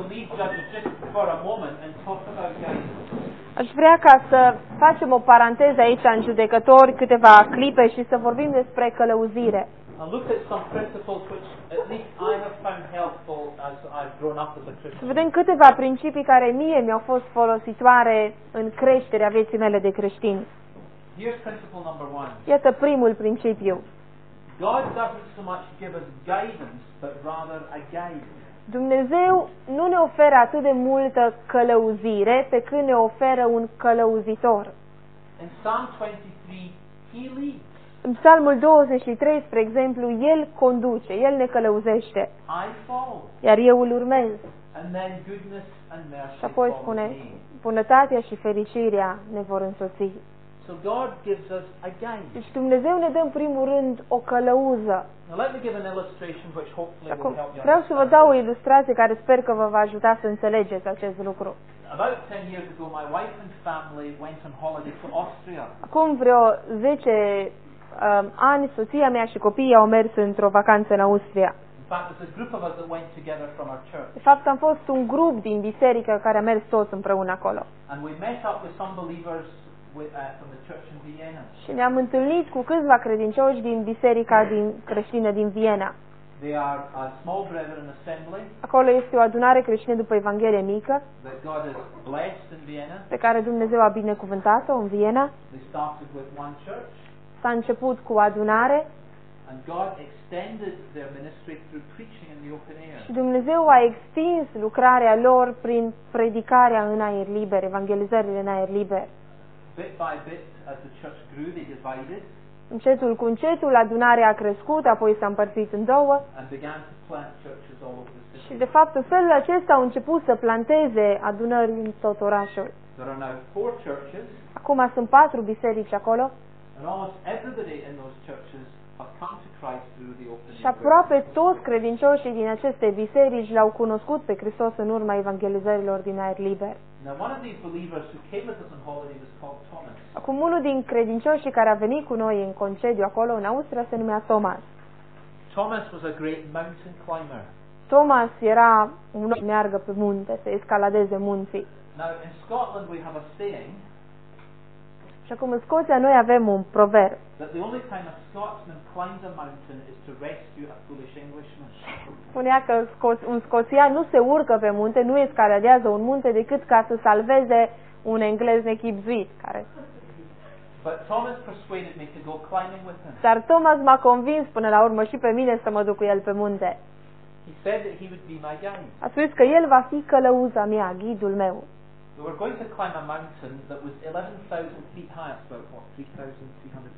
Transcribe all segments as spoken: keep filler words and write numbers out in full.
leave Judges just for a moment and talk about guidance. Aș vrea ca să facem o paranteză aici în Judecători câteva clipe și să vorbim despre călăuzire. And look at some principles which at least I have found helpful as I've grown up as a Să Christian. vedem câteva principii care mie mi-au fost folositoare în creșterea vieții mele de creștin. Here's principle number one. Iată primul principiu. God doesn't so much give us guidance, but rather a guide. Dumnezeu nu ne oferă atât de multă călăuzire pe cât ne oferă un călăuzitor. In Psalm twenty-three, He leads. În Psalmul douăzeci și trei, spre exemplu, El conduce, El ne călăuzește, I follow. iar eu îl urmez. And then goodness and mercy Și apoi follow spune, me. bunătatea și fericirea ne vor însoți. So God gives us a guide. Deci Dumnezeu ne dă în primul rând o călăuză. Now let me give an illustration which hopefully Acum, will help you vreau să vă understand. dau o ilustrație care sper că vă va ajuta să înțelegeți acest lucru. About ten years ago, my wife and family went on holiday to Austria. Acum vreo zece um, ani, soția mea și copiii au mers într-o vacanță în Austria. In fact, there's a group of us that went together from our church. De fapt, am fost un grup din biserică care a mers toți împreună acolo. And we met up with some believers with, uh, from the church in Vienna. Și ne-am întâlnit cu câțiva credincioși din biserica din, creștină din Viena. They are a small brethren assembly Acolo este o adunare creștină după Evanghelie mică, that God has blessed in Vienna. pe care Dumnezeu a binecuvântat-o în Viena. They started with one church, S-a început cu o adunare and God extended their ministry through preaching in the open air. și Dumnezeu a extins lucrarea lor prin predicarea în aer liber, evangelizările în aer liber. Bit by bit, as the church grew, they divided Încetul cu încetul, adunarea a crescut, apoi s-a împărțit în două and began to plant churches all over the și, city. de fapt, în felul acesta au început să planteze adunări în tot orașul. There are now four churches, Acum sunt patru biserici acolo and almost everybody in those churches have come to Christ through the open și air. aproape toți credincioșii din aceste biserici l-au cunoscut pe Hristos în urma evangelizărilor din aer liber. Now, one of these believers who came with us on holiday was called Thomas. Acum, unul din credincioșii care a venit cu noi în concediu acolo, în Austria, se numea Thomas. Thomas was a great mountain climber. Thomas era un om care meargă pe munte, să escaladeze munții. Now, in Scotland we have a saying Și acum, în Scoția, noi avem un proverb. that the only time a Scotsman climbs a mountain is to rescue a foolish Englishman. Spunea că sco- un scoțian nu se urcă pe munte, nu escaladează un munte decât ca să salveze un englez nechibzuit. Care... But Thomas persuaded me to go climbing with him. Dar Thomas m-a convins până la urmă și pe mine să mă duc cu el pe munte. He said that he would be my guide. A spus că el va fi călăuza mea, ghidul meu. We were going to climb a mountain that was eleven thousand feet high. It's about, what, three thousand three hundred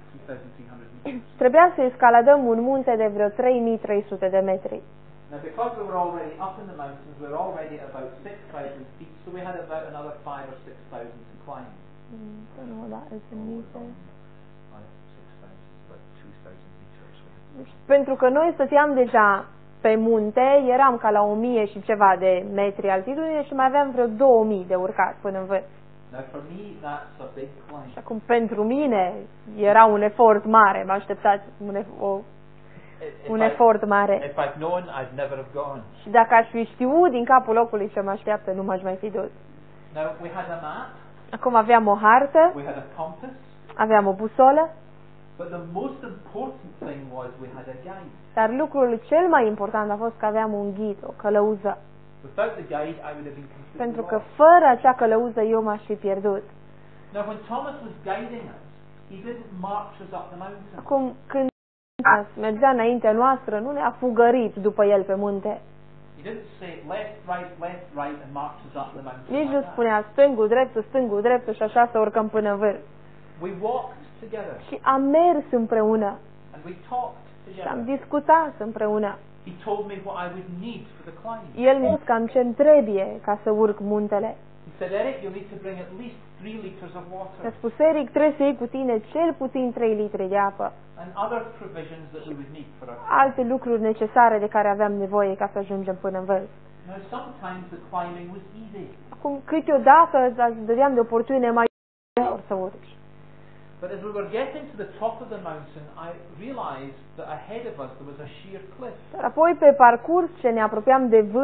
meters. Trebuia să escaladăm un munte de vreo trei mii trei sute de metri. Now, because we were already up in the mountains, we were already at about six thousand feet, so we had about another five or six thousand to climb. Mm, nu, da, it's in meters. Five, six thousand, about two thousand meters. Pentru că noi stăteam deja pe munte, eram ca la o mie și ceva de metri altitudine și mai aveam vreo două mii de urcat până în vârf. Now, for me, that's a big climb. Și acum, pentru mine, era un efort mare. M-a așteptat un, ef- o, If un I- efort mare. If I'd known, I'd never have gone. Și dacă aș fi știut din capul locului ce mă așteaptă, nu m-aș mai fi dus. Now, we had a map, Acum aveam o hartă, we had a compass, aveam o busolă, but the most important thing was we had a guide. dar lucrul cel mai important a fost că aveam un ghid, o călăuză. Without the guide, I would have been completely Pentru că lost. fără acea călăuză eu m-aș fi pierdut. Now, when Thomas was guiding us, he didn't march us up the mountain. Acum, când mergea înaintea noastră, nu ne-a fugărit după el pe munte. He didn't say left, right, left, right, and march us up the mountain. Nici like nu that. spunea stângul, dreptul, stângul, dreptul și așa să urcăm până în vârf. We walked together Și am mers împreună and we talked și am together. discutat împreună. He told me what I would need for the climb. El mi-a spus cam ce-mi trebuie ca să urc muntele. He said, Eric, you'll need to bring at least three liters of Mi-a water spus, Eric, trebuie să iei cu tine cel puțin trei litri de apă. and other provisions that we would need for our Alte lucruri necesare de care aveam nevoie ca să ajungem până în vârf. Now, sometimes the climbing was easy, Acum, câteodată îți dădeam de oportunitate mai ușor să urci. but as we were getting to the top of the mountain, I realized that ahead of us there was a sheer cliff. Dar apoi, pe parcurs ce ne apropiam de vârf,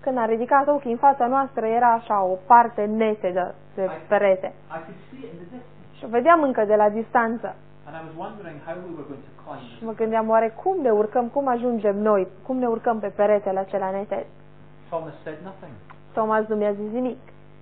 Când a ridicat ochii în fața noastră, era așa o parte netedă de perete. I could see it in the distance. Și o vedeam încă de la distanță. And I was wondering how we were going to climb Și this. mă gândeam, oare cum ne urcăm, cum ajungem noi, cum ne urcăm pe peretele acela neted? Thomas said nothing. Thomas nu mi-a zis nimic.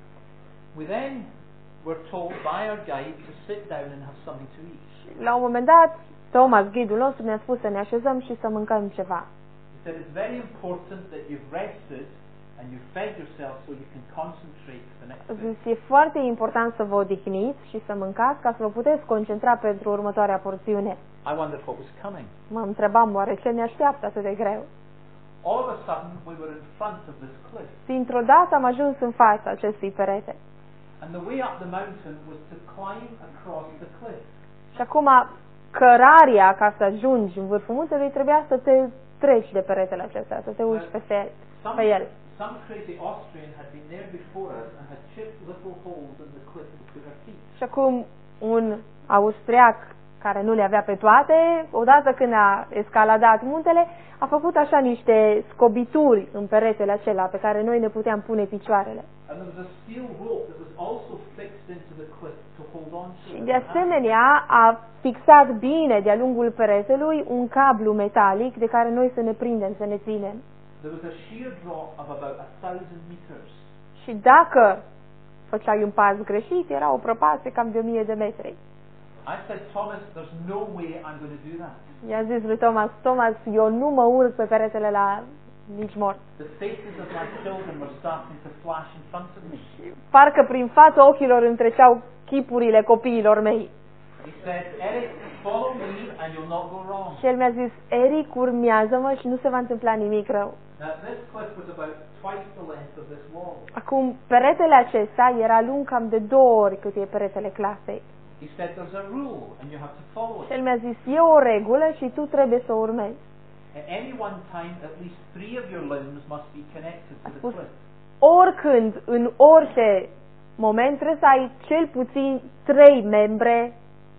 We then were told by our guide to sit down and have something to eat. La un moment dat, Thomas, ghidul nostru, ne-a spus să ne așezăm și să mâncăm ceva. He said it's very important that you've rested and you've fed yourself so you can concentrate for the next A day. zis, e foarte important să vă odihniți și să mâncați ca să vă puteți concentra pentru următoarea porțiune. I wondered what was coming. Mă întrebam, oare ce ne așteaptă atât de greu? All of a sudden we were in front of this cliff. Dintr-o dată am ajuns în fața acestui perete. And the way up the mountain was to climb across the cliff. Și acum, cărarea ca să ajungi în vârful muntelui trebuia să te treci de peretele acesta, să te urci pe, Some, pe el. some crazy Austrian had been there before us and had chipped little holes in the cliff to put our feet. Și acum un austriac care nu le avea pe toate, odată când a escaladat muntele, a făcut așa niște scobituri în peretele acela pe care noi ne puteam pune picioarele. And there was a steel rope that was also fixed into the cliff to hold on to. Și de asemenea a fixat bine de-a lungul peretelui un cablu metalic de care noi să ne prindem, să ne ținem. There was a sheer drop of about a thousand meters. Și dacă făceai un pas greșit, era o prăpastie cam de o mie de metri. I said, Thomas, there's no way I'm going to do that. I-a zis lui Thomas, Thomas, eu nu mă urc pe peretele la nici mort. The faces of my children were starting to flash in front of me. Parcă prin fața ochilor îmi treceau chipurile copiilor mei. He said, Eric, follow me and you'll not go wrong. Și el mi-a zis, Eric, urmează-mă și nu se va întâmpla nimic rău. Now, this cliff was about twice the length of this wall. Acum, peretele acesta era lung cam de două ori cât e peretele clasei. He said, there's a rule and you have to follow Și it. el mi-a zis, e o regulă și tu trebuie să o urmezi. At any one time, at least three of your limbs must be connected to the spus, cliff. Oricând, în orice moment, trebuie să ai cel puțin trei membre,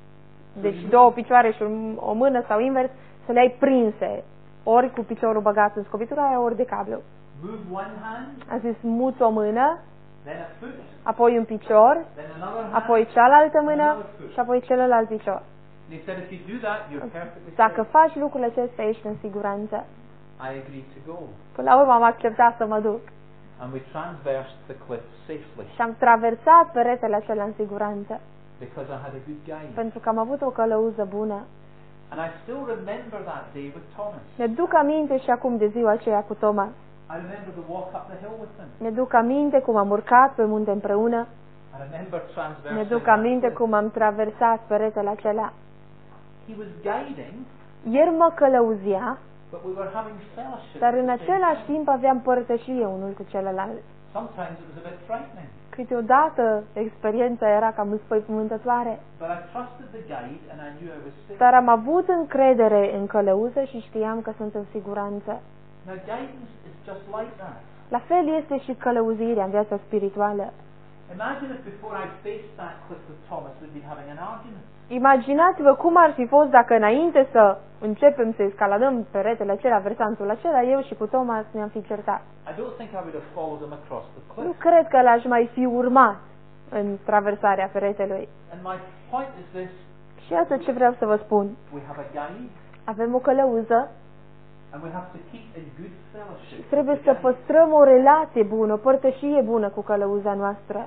deci două picioare și o mână sau invers, să le ai prinse, ori cu piciorul băgat în scobitura aia, ori de cablu. Move one hand, A zis, muți o mână, then a foot, apoi un picior, then another hand. apoi cealaltă mână și apoi celălalt picior. And he said, if you do that, you're perfectly Dacă safe. faci lucrurile acestea, ești în siguranță. I agreed to go. Până la urmă am acceptat să mă duc And we transversed the cliff safely și am traversat peretele acela în siguranță, because I had a good guide. pentru că am avut o călăuză bună. And I still remember that day with Thomas. Ne-duc aminte și acum de ziua aceea cu Thomas. I remember the walk up the hill with him. Ne-duc aminte cum am urcat pe munte împreună. I remember transversing Ne-duc that aminte cliff. cum am traversat peretele acela. He was guiding, El mă călăuzia, but we were having fellowship. dar at în the same același time. timp aveam părtășie unul cu celălalt. Sometimes it was a bit frightening, Câteodată experiența era cam înspăimântătoare, but I trusted the guide and I knew I was safe. dar am avut încredere în călăuză și știam că sunt în siguranță. Now guidance is just like that. La fel este și călăuzirea în viața spirituală. Imagine if before I faced that cliff with Thomas we'd been having an argument. Imaginați-vă cum ar fi fost dacă înainte să începem să escaladăm peretele acela, versantul acela, eu și cu Thomas ne-am fi certat. I don't think I would have followed him across the Nu cliff. cred că l-aș mai fi urmat în traversarea peretelui. And my point is this, Și iată ce vreau să vă spun. we have a guide Avem o călăuză and we have to keep in good fellowship. with trebuie the să guide. păstrăm o relație bună, o părtășie bună cu călăuza noastră.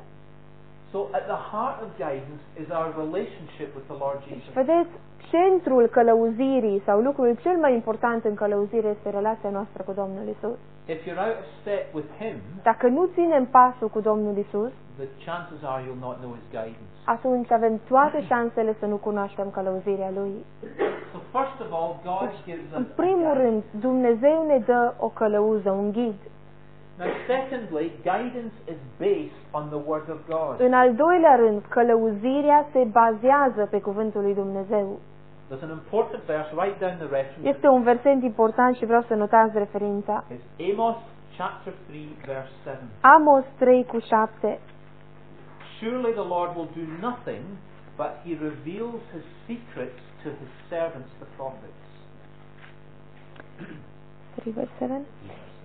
So at the heart of guidance is our relationship with the Lord Deci, Jesus. vedeți, centrul călăuzirii sau lucrul cel mai important în călăuzire este relația noastră cu Domnul Isus. If you're out of step with Him, Dacă nu ținem pasul cu Domnul Isus, the chances are you'll not know His guidance. atunci avem toate șansele să nu cunoaștem călăuzirea Lui. So first of all, God gives us În a primul guide. rând, Dumnezeu ne dă o călăuză, un ghid. Now secondly, guidance is based on the Word of God. În al doilea rând, călăuzirea se bazează pe cuvântul lui Dumnezeu. There's an important verse, write down the reference. Este un verset important și vreau să notați referința. It's Amos chapter three, verse seven. Amos trei cu șapte. Surely the Lord will do nothing, but He reveals His secrets to His servants, the prophets. trei verse șapte.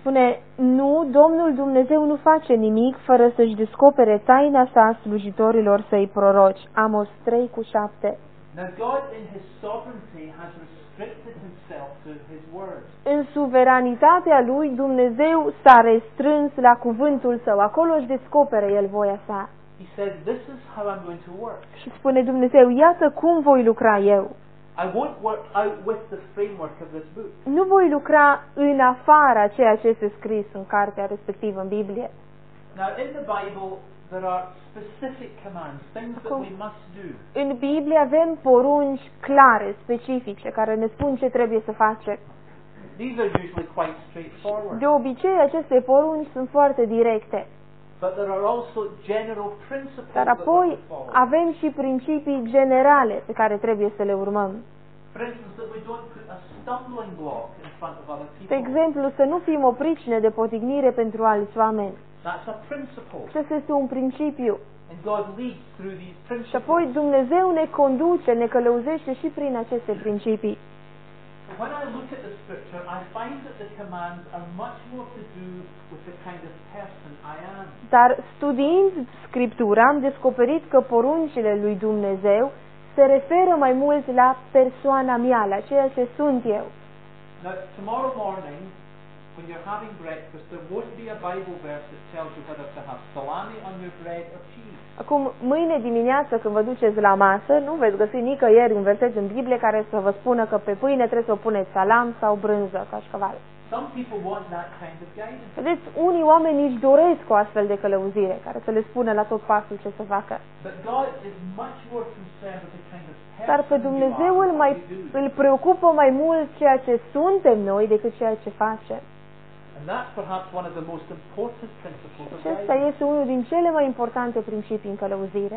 Spune, nu, Domnul Dumnezeu nu face nimic fără să-și descopere taina sa slujitorilor săi proroci. Amos trei cu șapte. Now God in His sovereignty has restricted Himself to His word. În suveranitatea lui, Dumnezeu s-a restrâns la cuvântul său. Acolo își descoperă el voia sa. He said, this is how I'm going to work. Și spune Dumnezeu, iată cum voi lucra eu. I won't work out with the framework of this book. Nu voi lucra în afara ceea ce este scris în cartea respectivă, în Biblie. Now in the Bible there are specific commands, things that we must do. În Biblie avem porunci clare, specifice, care ne spun ce trebuie să facem. These are usually quite straightforward. De obicei, aceste porunci sunt foarte directe. But there are also general principles Dar that we apoi have to follow. avem și principii generale pe care trebuie să le urmăm. For instance, that we don't put a stumbling block in front of other De people. exemplu, să nu fim o pricină de potignire pentru alți oameni. That's a principle. Acesta este un principiu. And God leads through these Și apoi principles. Dumnezeu ne conduce, ne călăuzește și prin aceste principii. When I look at the scripture, I find that the commands are much more to do with the kind of person I am. Dar studiind Scriptura am descoperit că poruncile lui Dumnezeu se referă mai mult la persoana mea, la ceea ce sunt eu. Now, tomorrow morning, when you're having breakfast, there won't be a Bible verse that tells you whether to have salami on your bread or cheese. Acum, mâine dimineață, când vă duceți la masă, nu veți găsi nicăieri un verset în Biblie care să vă spună că pe pâine trebuie să o puneți salam sau brânză, cașcaval. Some people want that kind of guidance. Vedeți, unii oameni își doresc o astfel de călăuzire, care să le spună la tot pasul ce să facă. But God is much more concerned with the kind of Dar pe person you Dumnezeu are îl, than mai, what you do. îl preocupă mai mult ceea ce suntem noi decât ceea ce facem. And that's perhaps one of the most important principles of Acesta guidance. este unul din cele mai importante principii în călăuzire.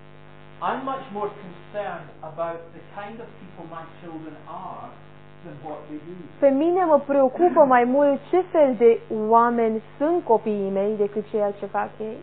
I'm much more concerned about the kind of people my children are than what they do. Pe mine mă preocupă mai mult ce fel de oameni sunt copiii mei decât ceea ce fac ei.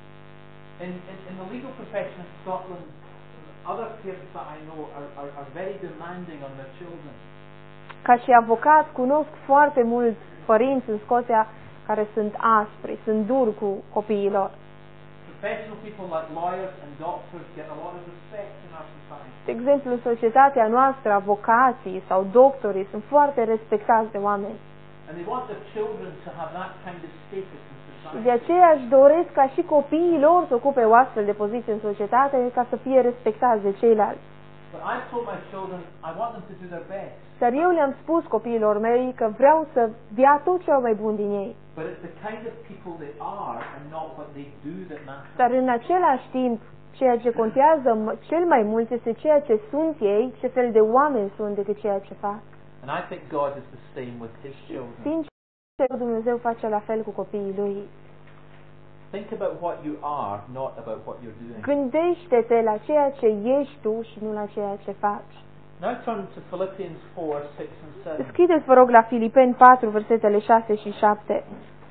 In, in, in the legal profession in Scotland, other parents that I know are, are, are very demanding on their children. Ca și avocat, cunosc foarte mulți părinți în Scoția care sunt aspri, sunt duri cu copiilor. Professional people like lawyers and doctors get a lot of respect in our society. De exemplu, în societatea noastră, avocații sau doctorii sunt foarte respectați de oameni. And they want their children to have that kind of status in Și society. de aceea își doresc ca și copiii lor să ocupe o astfel de poziție în societate ca să fie respectați de ceilalți. But I've told my children I want them to do their best. Dar eu le-am spus copiilor mei că vreau să dea tot cel mai bun din ei. But it's the kind of people they are and not what they do that matters. Dar în același timp, ceea ce contează m- cel mai mult este ceea ce sunt ei, ce fel de oameni sunt decât ceea ce fac. And I think God is the same with His children. Sincer, Dumnezeu face la fel cu copiii Lui. Think about what you are, not about what you're doing. Gândește-te la ceea ce ești tu și nu la ceea ce faci. Now turn to Philippians four, six and seven. Deschideți, vă rog, la Filipeni patru, versetele șase și șapte.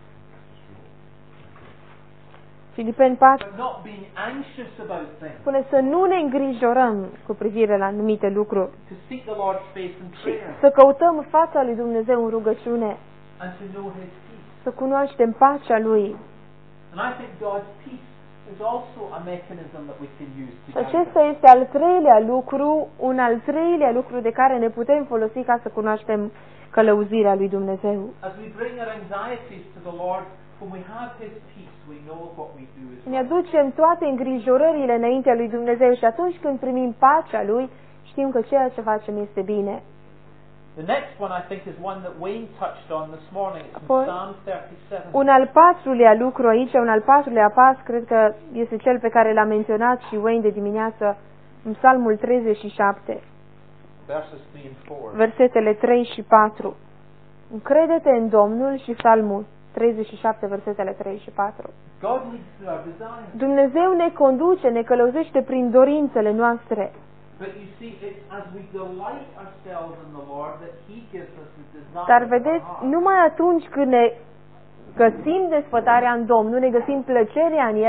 Filipeni patru But not being anxious about things. spune să nu ne îngrijorăm cu privire la anumite lucruri, To seek the Lord's face in ci prayer. să căutăm fața lui Dumnezeu în rugăciune, And to know His peace. să cunoaștem pacea Lui. And I think God's peace is also a mechanism that we can use to Și guide acesta us. este al treilea lucru, un al treilea lucru de care ne putem folosi ca să cunoaștem călăuzirea lui Dumnezeu. As we bring our anxieties to the Lord, when we have His peace, we know what we do is Ne right. aducem toate îngrijorările înaintea lui Dumnezeu și atunci când primim pacea Lui, știm că ceea ce facem este bine. The next one I think is one that Wayne touched on this morning. It's in Apoi, Psalm thirty-seven. Un al patrulea lucru aici, un al patrulea pas, cred că este cel pe care l-a menționat și Wayne de dimineață în Psalmul treizeci și șapte, Verses three and four. versetele trei și patru. Încrede-te în Domnul și Psalmul treizeci și șapte, versetele trei și patru. God leads through our desires. Dumnezeu ne conduce, ne călăuzește prin dorințele noastre. But you see, it's as we delight ourselves in the Lord that He gives us the desire Dar of our vedeți, heart. numai atunci când ne găsim desfătarea în Domnul, ne găsim plăcerea în El,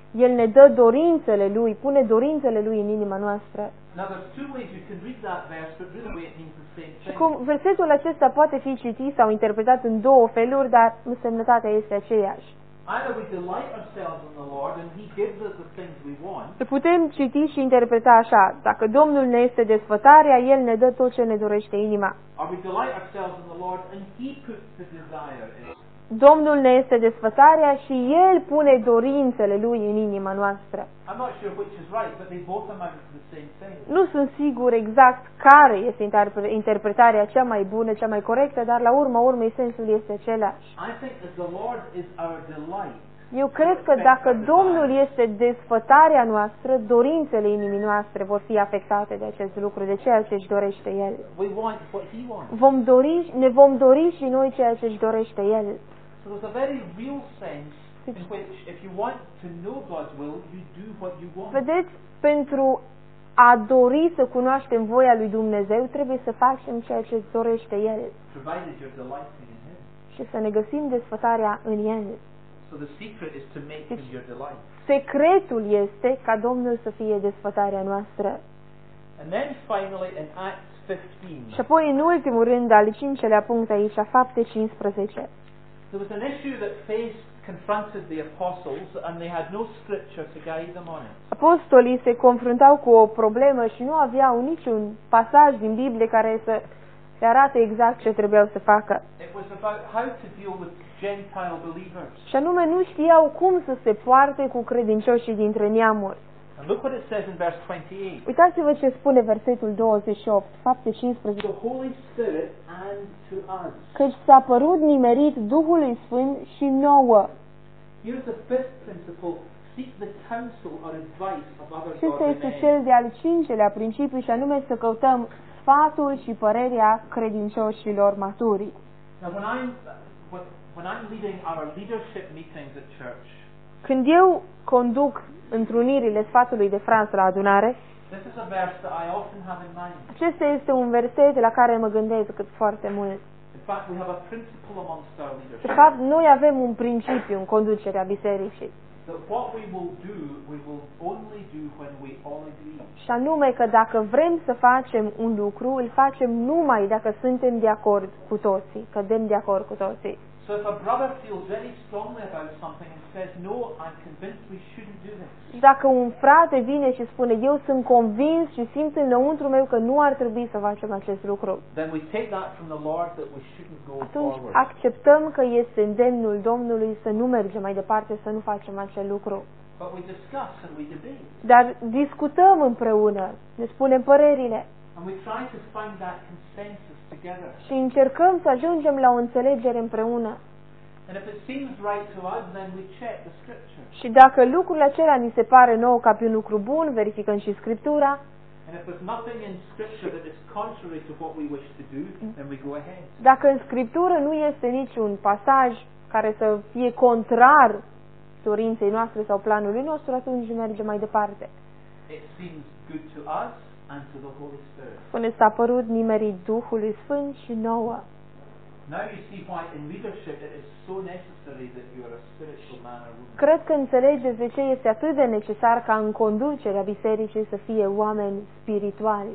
El ne dă dorințele Lui, pune dorințele Lui în inima noastră. Now there's two ways you can read that verse, but really it means the same Și thing. cum versetul acesta poate fi citit sau interpretat în două feluri, dar însemnătatea este aceeași. Either we delight ourselves in the Lord and He gives us the things we want, Îl putem citi și interpreta așa: dacă Domnul ne este desfătarea, El ne dă tot ce ne dorește inima. or we delight ourselves in the Lord and He puts the desire in. Domnul ne este desfătarea și El pune dorințele Lui în inima noastră. I'm not sure which is right, but they both amount to the same thing. Nu sunt sigur exact care este interpre- interpretarea cea mai bună, cea mai corectă, dar la urma urmei sensul este același. I think that the Lord is our delight. Eu cred că dacă Domnul este desfătarea noastră, dorințele inimii noastre vor fi afectate de acest lucru, de ceea ce își dorește El. We want what He wants. Vom dori, ne vom dori și noi ceea ce își dorește El. So there's a very real sense in which if you want to know God's will, you do what you want. Vedeți, pentru a dori să cunoaștem voia lui Dumnezeu, trebuie să facem ceea ce îți dorește El Provided you're delighting in Him. și să ne găsim desfătarea în El. So the secret is to make Him your delight. Secretul este ca Domnul să fie desfătarea noastră. And then finally in Acts fifteen, Și apoi, în ultimul rând, al cincelea punct aici, Fapte cincisprezece. there was an issue that faced, confronted the apostles, and they had no scripture to guide them on it. Apostolii se confruntau cu o problemă și nu aveau niciun pasaj din Biblie care să le arate exact ce trebuiau să facă. It was about how to deal with Gentile believers. Și anume, nu știau cum să se poarte cu credincioșii dintre neamuri. And look what it says in verse twenty-eight. Uitați-vă ce spune versetul douăzeci și opt, Fapte cincisprezece. The Holy Spirit and to us. Căci s-a părut nimerit Duhului Sfânt și nouă. Here's the fifth principle. Seek the counsel or advice of other Acesta godly este men. cel de-al cincelea principiu și anume să căutăm sfatul și părerea credincioșilor maturi. Now when I'm, when, when I'm leading our leadership meetings at church, Când eu conduc întrunirile sfatului de Franță la adunare, this is a verse that I often have in mind. acesta este un verset la care mă gândesc cât foarte mult. In fact, we have a principle amongst our De leadership fapt, noi avem un principiu în conducerea bisericii, that what we will do, we will only do when we all agree. și anume că dacă vrem să facem un lucru, îl facem numai dacă suntem de acord cu toții, că dăm de acord cu toții. So if a brother feels very strongly about something and says, no, I'm convinced we shouldn't do this, Dacă un frate vine și spune, eu sunt convins și simt înăuntru meu că nu ar trebui să facem acest lucru, then we take that from the Lord that we shouldn't go atunci forward. acceptăm că este îndemnul Domnului să nu mergem mai departe, să nu facem acel lucru. But we discuss and we debate. Dar discutăm împreună, ne spunem părerile And we try to find that consensus together. și încercăm să ajungem la o înțelegere împreună. And if it seems right to us, then we check the scripture. Și dacă lucrul acela ni se pare nou ca pe un lucru bun, verificăm și Scriptura. And if there's nothing in scripture that is contrary to what we wish to do, then we go ahead. Dacă în Scriptură nu este niciun pasaj care să fie contrar dorinței noastre sau planului nostru, atunci mergem mai departe. It seems good to us and to the Holy Spirit. Spune, s-a părut nimerit Duhului Sfânt și nouă. Now you see why in leadership it is so necessary that you are a spiritual man or woman. Cred că înțelegeți de ce este atât de necesar ca în conducerea bisericii să fie oameni spirituali.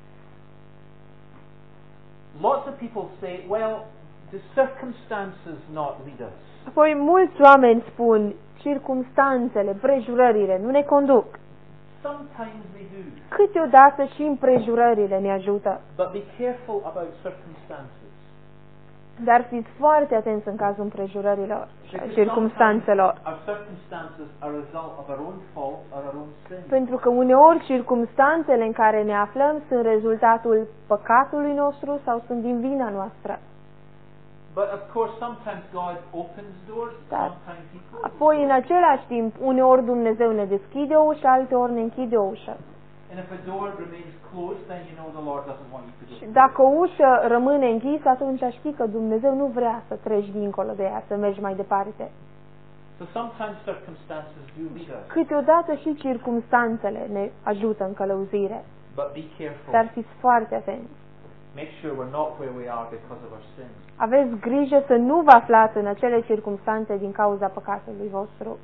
Lots of people say, well, do circumstances not lead us? Apoi mulți oameni spun, circumstanțele, prejurările nu ne conduc. Sometimes they do. Câteodată și împrejurările ne ajută. But be careful about circumstances. Dar fiți foarte atenți în cazul împrejurărilor și a Because circumstanțelor. sometimes our circumstances are a result of our own fault or our own sin. Pentru că uneori circumstanțele în care ne aflăm sunt rezultatul păcatului nostru sau sunt din vina noastră. But of course, sometimes God opens doors, Da. sometimes He closes. Apoi, în același timp, uneori Dumnezeu ne deschide o ușă, alteori ne închide o ușă. And if a door remains closed, then you know the Lord doesn't want you to go. Și dacă o ușă rămâne închisă, atunci știi că Dumnezeu nu vrea să treci dincolo de ea, să mergi mai departe. So sometimes circumstances do lead us. Câteodată și circumstanțele ne ajută în călăuzire, But be careful. dar fiți foarte atenți. Make sure we're not where we are because of our sin. Aveți grijă să nu vă aflați în acele circumstanțe din cauza păcatului vostru.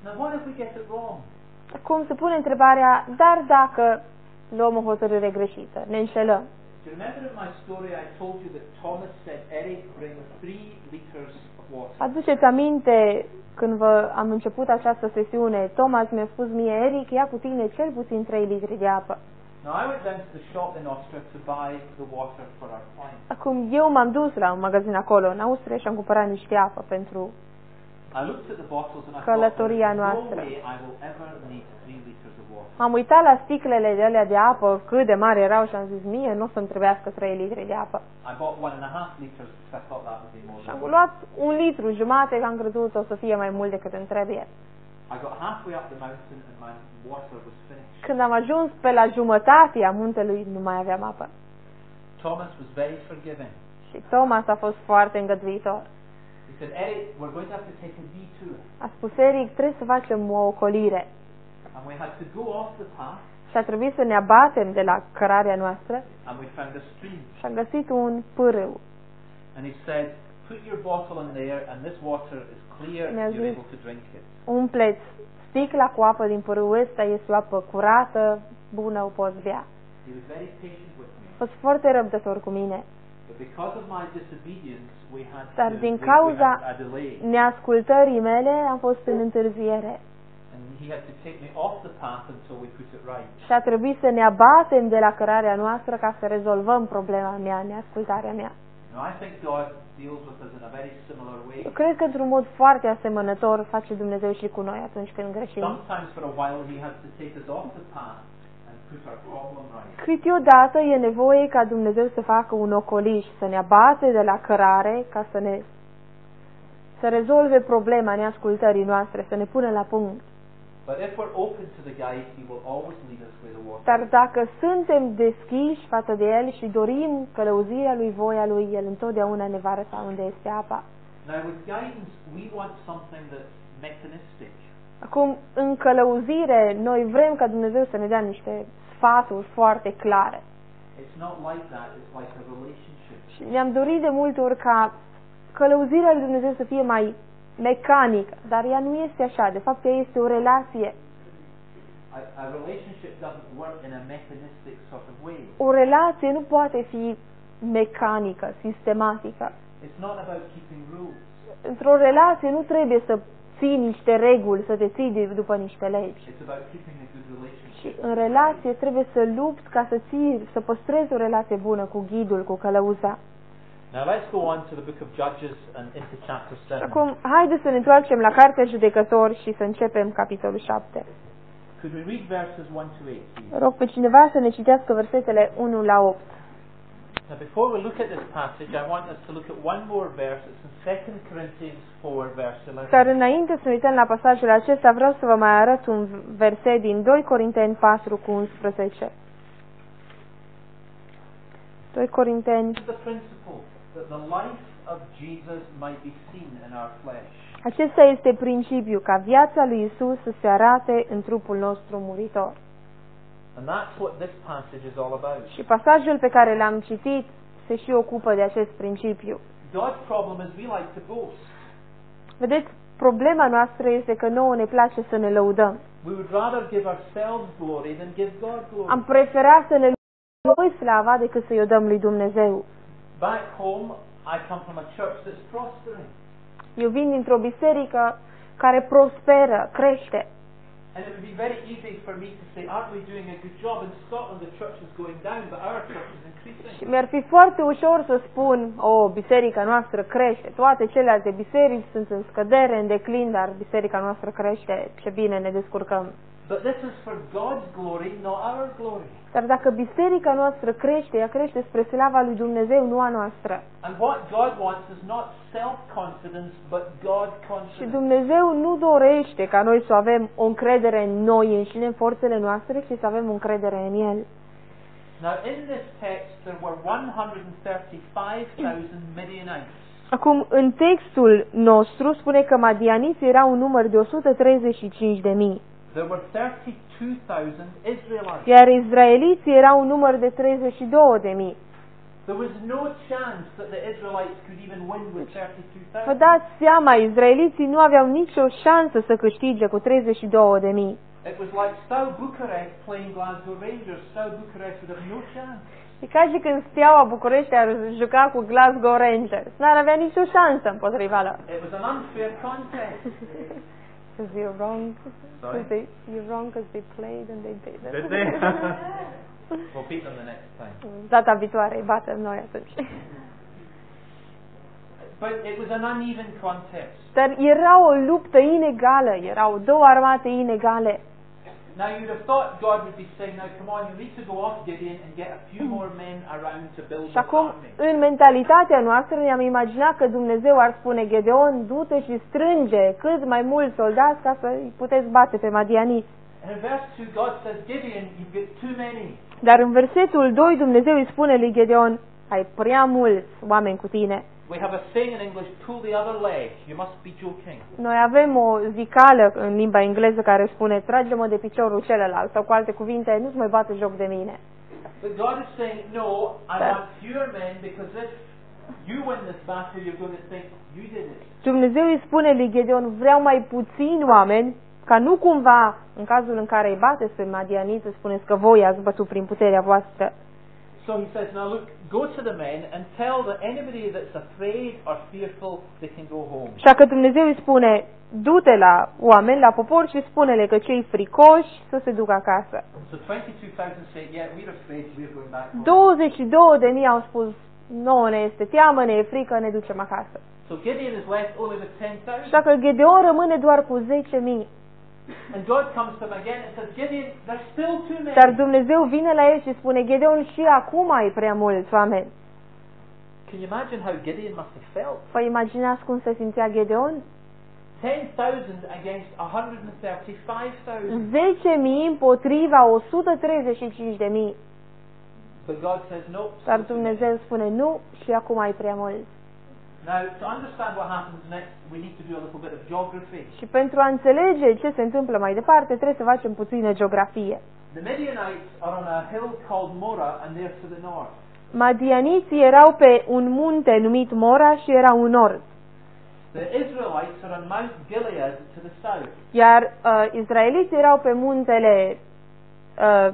Now what if we get it wrong? Acum se pune întrebarea, dar dacă luăm o hotărâre greșită, ne înșelăm. Do you remember in my story I told you that Thomas said, Eric, bring three liters of water. Aduceți aminte când vă am început această sesiune, Thomas mi-a spus mie, Eric, ia cu tine cel puțin trei litri de apă. Now I went down to the shop in Austria to buy the water for our client. Acum eu m-am dus la un magazin acolo în Austria și am cumpărat niște apă pentru I looked at the bottles and I thought, călătoria "There's no noastră. way I will ever need three liters of water." M-am uitat la sticlele de alea de apă, cât de mari erau și am zis, mie nu o să-mi trebuiască trei litri de apă. I bought one and a half liters because I thought that would be more Și am than luat un litru jumate, că am crezut o să fie mai mult decât îmi trebuie. I got halfway up the mountain and my water was finished. Când am ajuns pe la jumătatea muntelui, nu mai aveam apă. Thomas was very forgiving. Și Thomas a fost foarte îngăduitor. He said, Eric, we're going to have to take a detour. A spus, Eric, trebuie să facem o ocolire. And we had to go off the path Și a trebuit să ne abatem de la cărarea noastră and we found a stream. și am găsit un pârâu. And he said, put your bottle in there and this water is clear and Mi-a you're zis, able to drink it. umpleți sticla cu apă din pârâul ăsta, este o apă curată, bună, o poți bea. He was very patient with me. A fost foarte răbdător cu mine. But because of my disobedience, we had Dar to din we- we cauza had a delay. neascultării mele am fost în întârziere. And he had to take me off the path until we put it right. Și a trebuit să ne abatem de la cărarea noastră ca să rezolvăm problema mea, neascultarea mea. Now I think God deals with us in a very similar way. Eu cred că într-un mod foarte asemănător face Dumnezeu și cu noi atunci când greșim. Sometimes for a while he has to take us off the path and put our problem right. Câteodată e nevoie ca Dumnezeu să facă un ocoliș, să ne abate de la cărare ca să ne să rezolve problema neascultării noastre, să ne pună la punct. But if we're open to the guide, he will always lead us where the water Dar is. dacă suntem deschiși față de El și dorim călăuzirea Lui, voia Lui, El întotdeauna ne va arăta unde este apa. Now with guidance, we want something that's mechanistic. Acum, în călăuzire, noi vrem ca Dumnezeu să ne dea niște sfaturi foarte clare. It's not like that, it's like a relationship. Și ne-am dorit de multe ori ca călăuzirea Lui Dumnezeu să fie mai mecanică, dar ea nu este așa. De fapt, ea este o relație. A, a relationship doesn't work in a mechanistic sort of way. O relație nu poate fi mecanică, sistematică. It's not about keeping rules. Într-o relație nu trebuie să ții niște reguli, să te ții de- după niște legi. It's about keeping a good relationship. Și în relație trebuie să lupți ca să ții, să păstrezi o relație bună cu ghidul, cu călăuza. Now let's go on to the book of Judges and into chapter seven. Acum, haideți să ne întoarcem la Cartea Judecători și să începem capitolul șapte. Could we read verses one to eight, please? Rog pe cineva să ne citească versetele unu la opt. Now before we look at this passage, I want us to look at one more verse. It's in Second Corinthians four, verse eleven. Dar înainte să ne uităm la pasajul acesta, vreau să vă mai arăt un verset din doi Corinteni patru cu unsprezece. doi Corinteni. This is the principle that the life of Jesus might be seen in our flesh. Acesta este principiul, ca viața lui Isus să se arate în trupul nostru muritor. And that's what this passage is all about. Și pasajul pe care l-am citit se și ocupă de acest principiu. God's problem is we like to boast. Vedeți, problema noastră este că nouă ne place să ne lăudăm. We would rather give ourselves glory than give God glory. Am preferat să ne lăudăm noi slava decât să-i o dăm lui Dumnezeu. Back home, I come from a church that's prospering. Eu vin dintr-o biserică care prosperă, crește. And it would be very easy for me to say, aren't we doing a good job? In Scotland the church is going down, but our church is Și increasing. mi-ar fi foarte ușor să spun, o, biserica noastră crește, toate celelalte biserici sunt în scădere, în declin, dar biserica noastră crește, ce bine ne descurcăm. But this is for God's glory, not our glory. Dar dacă biserica noastră crește, ea crește spre slava lui Dumnezeu, nu a noastră. And what God wants is not self-confidence, but God Și confidence. Dumnezeu nu dorește ca noi să avem o încredere în noi înșine, în forțele noastre, ci să avem o încredere în El. Now in this text there were one hundred thirty-five thousand Midianites. Acum, în textul nostru spune că madianiți erau un număr de o sută treizeci și cinci de mii, There were thirty-two thousand Israelites. iar izraeliții erau un număr de treizeci și două de mii. There was no chance that the Israelites could even win with thirty-two Vă thousand. dați seama, izraeliții nu aveau nicio șansă să câștige cu treizeci și două de mii. It was like Steaua Bucharest playing Glasgow Rangers. Steaua Bucharest would have no chance. E ca și când Steaua București ar juca cu Glasgow Rangers. N-ar avea nicio șansă împotriva lor. It was an unfair contest. Because you're wrong. Sorry? Because they, you're wrong because they played and they did it. Did they? We'll beat them the next time. Data viitoare îi batem noi atunci. But it was an uneven contest. Dar era o luptă inegală, erau două armate inegale. Now you'd have thought God would be saying, now come on, you need to go off Gideon and get a few more men around to build Și this acum, army. în mentalitatea noastră, ne-am imaginat că Dumnezeu ar spune, Gedeon, du-te și strânge cât mai mulți soldați ca să îi puteți bate pe madianiți. And in verse two, God says, Gideon, you've got too many. Dar în versetul doi, Dumnezeu îi spune lui Gedeon, ai prea mulți oameni cu tine. We have a saying in English, pull the other leg. You must be joking. Noi avem o zicală în limba engleză care spune, trage-mă de piciorul celălalt, sau cu alte cuvinte, nu-ți mai bate joc de mine. But God is saying, no, I That- want fewer men because if you win this battle, you're going to think you did it. Dumnezeu îi spune lui Gedeon, vreau mai puțini oameni, ca nu cumva, în cazul în care îi bateți pe madianiți, să spuneți că voi ați bătut prin puterea voastră. So he says, now look, go to the men and tell that anybody that's afraid or fearful, they can go home. Așa că Dumnezeu îi spune, du-te la oameni, la popor și spune-le că cei fricoși să se ducă acasă. So twenty-two thousand say, yeah, we're afraid, we're going back home. douăzeci și două de mii au spus, nouă ne este teamă, ne e frică, ne ducem acasă. So Gideon is left only with ten thousand. Așa că Gedeon rămâne doar cu zece mii. And God comes to him again and says, Gideon, there's still too many. Dar Dumnezeu vine la el și spune, Gedeon, și acum ai prea mulți oameni. Can you imagine how Gideon must have felt? Vă imaginați cum se simțea Gedeon? ten thousand against one hundred thirty-five thousand. zece mii împotriva o sută treizeci și cinci de mii. But God says, no. Dar Dumnezeu spune, nu, și acum ai prea mulți. Now, to understand what happens next, we need to do a little bit of geography. Și pentru a înțelege ce se întâmplă mai departe, trebuie să facem puțină geografie. The Midianites are on a hill called Morah, and they're to the north. Madianiții erau pe un munte numit Mora și erau în nord. The Israelites are on Mount Gilead to the south. Iar uh, izraeliții erau pe muntele uh,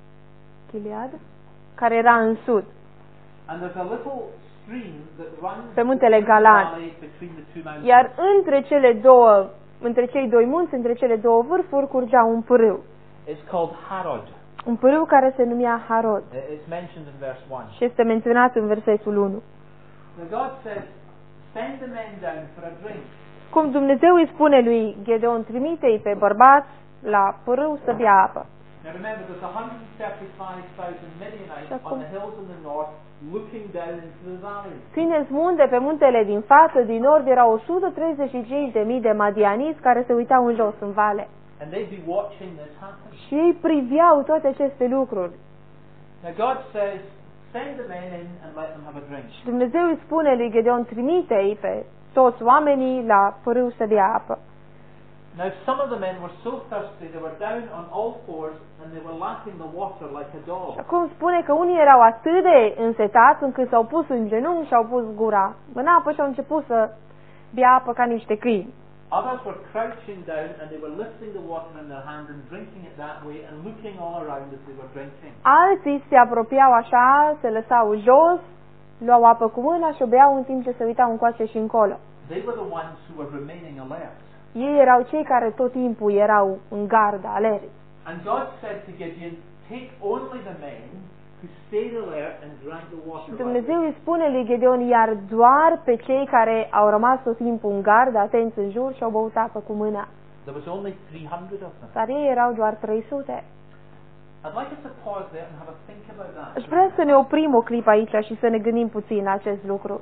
Gilead, care era în sud. And there's a little stream that runs Pe muntele between the Galat. valley between the two mountains. Iar între cele două, între cei doi munți, între cele două vârfuri, curgea un pârâu. It's called Harod. Un pârâu care se numea Harod It's mentioned in verse one. și este menționat în versetul unu. So God says, send the men down for a drink. Cum Dumnezeu îi spune lui Gedeon, trimite-i pe bărbați la pârâu să bea apă. Now remember, there's one hundred thirty-five thousand Midianites Acum- on the hills in the north looking down into the valley. Țineți munte pe muntele din față, din nord, erau o sută treizeci și cinci de mii de madianiți care se uitau în jos, în vale. And they'd be watching this happen. Și ei priveau toate aceste lucruri. Now God says, send the men in and let them have a drink. Și Dumnezeu îi spune lui Gedeon, trimite-i pe toți oamenii la pârâu să bea apă. Now some of the men were so thirsty they were down on all fours and they were lapping the water like a dog. Și acum spune că unii erau atât de însetați încât s-au pus în genunchi și au pus gura în apă și au început să bea apă ca niște câini. Others were crouching down and they were lifting the water in their hand and drinking it that way and looking all around as they were drinking. Alții se apropiau așa, se lăsau jos, luau apă cu mâna și o beau în timp ce se uitau încoace și încolo. They were the ones who were remaining alert. Ei erau cei care tot timpul erau în gardă, alerți. And God said to Gideon, take only the men who stayed alert and drank the water. Și Dumnezeu îi spune lui Gedeon, iar doar pe cei care au rămas tot timpul în gardă, atenți în jur și au băut apă cu mâna. There was only three hundred of them. Dar ei erau doar trei sute. I'd like us to pause there and have a think about that. Aș vrea să ne oprim o clipă aici și să ne gândim puțin la acest lucru.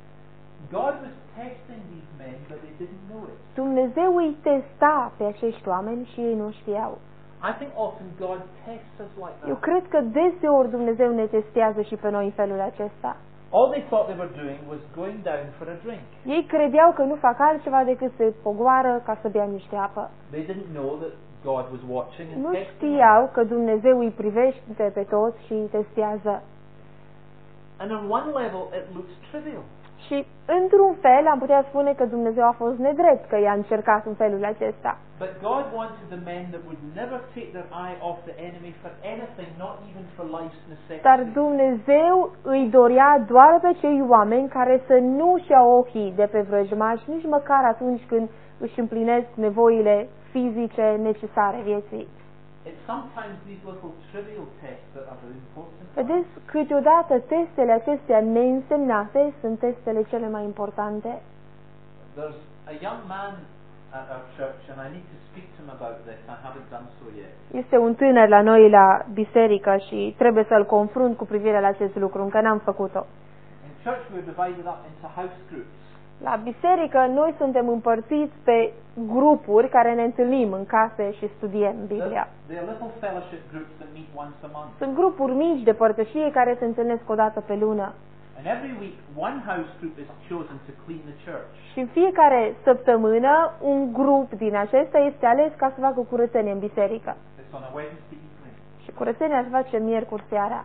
God was testing these men, but they didn't know it. Dumnezeu îi testa pe acești oameni și ei nu știau. I think often God tests us like Eu that. cred că deseori Dumnezeu ne testează și pe noi în felul acesta. All they thought they were doing was going down for a drink. Ei credeau că nu fac altceva decât să pogoară ca să bea niște apă. They didn't know that God was watching and Nu testing them. știau că Dumnezeu îi privește pe toți și îi testează. And on one level, it looks trivial. Și, într-un fel, am putea spune că Dumnezeu a fost nedrept, că i-a încercat în felul acesta. But God wanted the men that would never take their eye off the enemy for anything, not even for life's Dar necessities. Dumnezeu îi dorea doar pe cei oameni care să nu-și iau ochii de pe vrăjmași, nici măcar atunci când își împlinesc nevoile fizice necesare vieții. It's sometimes these little trivial tests that are very important. Vedeți, câteodată testele acestea neînsemnate sunt testele cele mai importante. There's a young man at our church, and I need to speak to him about this. I haven't done so yet. Este un tânăr la noi la biserică și trebuie să-l confrunt cu privire la acest lucru, încă n-am făcut-o. In church, we're divided up into house groups. La biserică noi suntem împărțiți pe grupuri care ne întâlnim în case și studiem Biblia. There are little fellowship groups that meet once a month. Sunt grupuri mici de părtășie care se întâlnesc o dată pe lună. And every week, one house group is chosen to clean the church. Și în fiecare săptămână un grup din acesta este ales ca să facă curățenie în biserică. It's on a Wednesday evening. Și curățenia se face miercuri seara.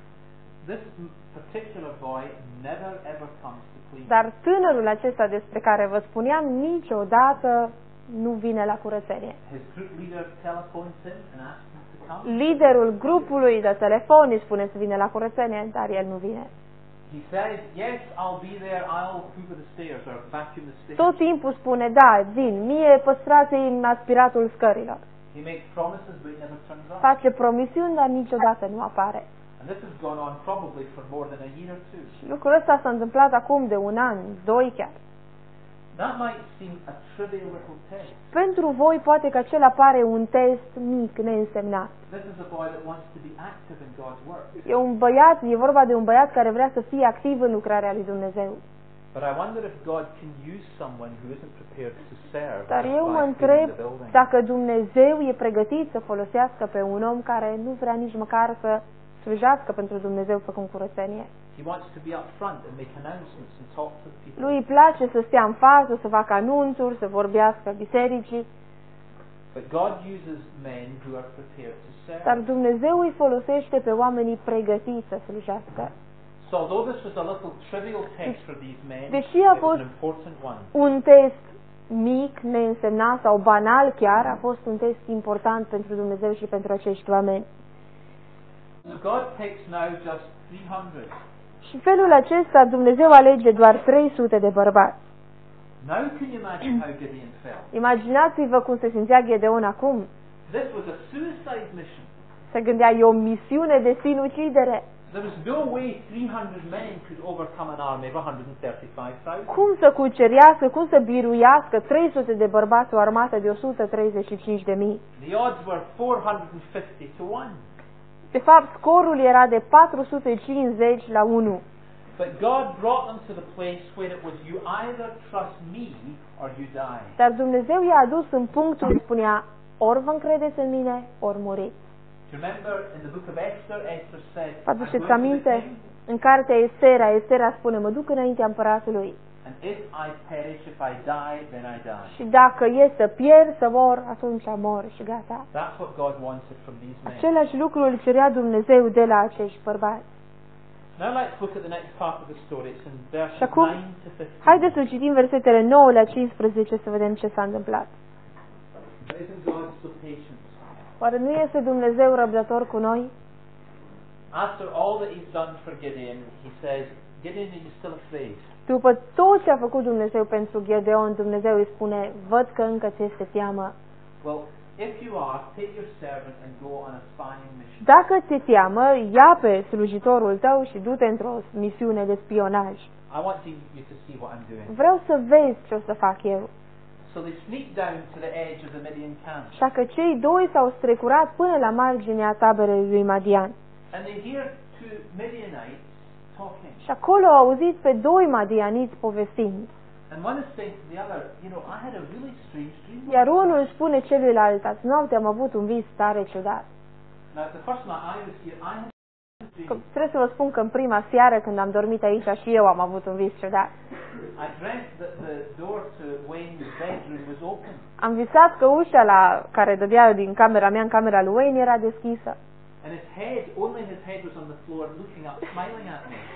This m- particular boy never ever comes to clean. Dar tânărul acesta despre care vă spuneam niciodată nu vine la curățenie. His group leader telephones him and asks him to come. Liderul grupului de telefon îi spune să vină la curățenie, dar el nu vine. He says, yes, I'll be there, I'll hoover the stairs or vacuum the stairs. Tot timpul spune, da, vin, mie păstrați-mi aspiratul scărilor. He makes promises but he never turns up. Face promisiuni, dar niciodată nu apare. And this has gone on probably for more than a year or two. Și lucrul ăsta s-a întâmplat acum de un an, doi chiar. That might seem a trivial little test. Pentru voi poate că acela pare un test mic, neînsemnat. This is a boy that wants to be active in God's work. E un băiat, e vorba de un băiat care vrea să fie activ în lucrarea lui Dumnezeu. But I wonder if God can use someone who isn't prepared to serve Dar eu by mă cleaning întreb the building. dacă Dumnezeu e pregătit să folosească pe un om care nu vrea nici măcar să slujească pentru Dumnezeu făcând curățenie. He wants to be up front and make announcements and talk to the people. Lui îi place să stea în față, să facă anunțuri, să vorbească bisericii, But God uses men who are prepared to serve. dar Dumnezeu îi folosește pe oamenii pregătiți să slujească. So although this was a little trivial test for these men, Deși a it was fost an important one. un test mic, neînsemnat sau banal chiar, a fost un test important pentru Dumnezeu și pentru acești oameni. So God picks now just three hundred. Și în felul acesta Dumnezeu alege doar trei sute de bărbați. Now can you imagine how Gideon felt? Imaginați-vă cum se simțea Gedeon acum. This was a suicide mission. Se gândea, e o misiune de sinucidere. There was no way three hundred men could overcome an army of one hundred thirty-five thousand. Cum să cucerească, cum să biruiască trei sute de bărbați o armată de o sută treizeci și cinci de mii. The odds were four hundred fifty to one. De fapt, scorul era de patru sute cincizeci la unu. But God brought them to the place where it was you either trust me or you die. Dar Dumnezeu i-a adus în punctul și spunea, ori vă încredeți în mine, ori muriți. Do you remember in the book of Esther, Esther said, Vă "I'm aduceți going to the aminte? king, În cartea Estera, Estera spune, mă duc înaintea împăratului and if I perish, if I die, then I die." și dacă e să pierd, să mor, atunci mor și gata. That's what God wanted from these men. Același lucru îl cerea Dumnezeu de la acești bărbați. Now let's look at the next part of the story. It's in verses Și acum, nine to fifteen. haideți să citim versetele nouă la cincisprezece să vedem ce s-a întâmplat. Isn't God so patient? Oare nu este Dumnezeu răbdător cu noi? After all that he's done for Gideon, he says, Gideon, are you still afraid? După tot ce a făcut Dumnezeu pentru Gedeon, Dumnezeu îi spune, văd că încă ți este teamă. Well, if you are, take your servant and go on a spying mission. Dacă ți teamă, ia pe slujitorul tău și du-te într-o misiune de spionaj. I want you you to see what I'm doing. Vreau să vezi ce o să fac eu. So they sneak down to the edge of the Midian camp. Așa că cei doi s-au strecurat până la marginea taberei lui Madian. And they hear two Midianites talking. Și acolo au auzit pe doi madianiți povestind. And one is saying to the other, you know, I had a really strange dream. Iar unul spune celuilalt, azi noapte am avut un vis tare ciudat. Now, the first night I was here, I had a Că dream. trebuie să vă spun că în prima seară când am dormit aici și eu am avut un vis ciudat. I dreamt that the door to Wayne's bedroom was open. Am visat că ușa la care dădea din camera mea în camera lui Wayne era deschisă. And his head, only his head was on the floor looking up, smiling at me.